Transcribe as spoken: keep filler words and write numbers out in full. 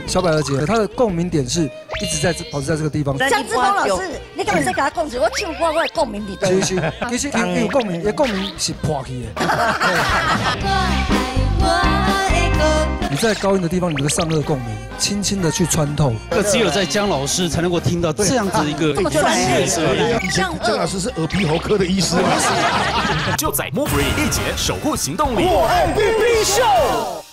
小百合姐，她的共鸣点是一直在保持在这个地方。 江志峰老师，你根本在跟他共鸣，我唱歌我的共鸣伫对。 其实其实有有共鸣，也共鸣是破去的。你在高音的地方，你这个上颚共鸣，轻轻的去穿透。 这只有在姜老师才能够听到这样子一个专业声音。 以前姜老师是耳鼻喉科的医师吗？ 就在 Move Free 一节守护行动里， 我爱 B B 秀。